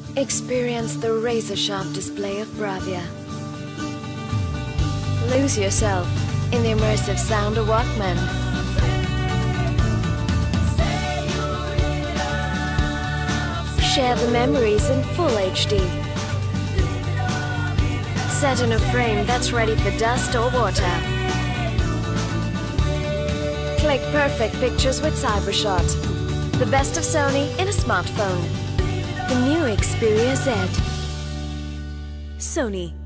Experience the razor-sharp display of bravia. Lose yourself in the immersive sound of Walkman. Share the memories in full HD. Set in a frame that's ready for dust or water. Click perfect pictures with CyberShot. The best of Sony in a smartphone. The new Xperia Z. Sony.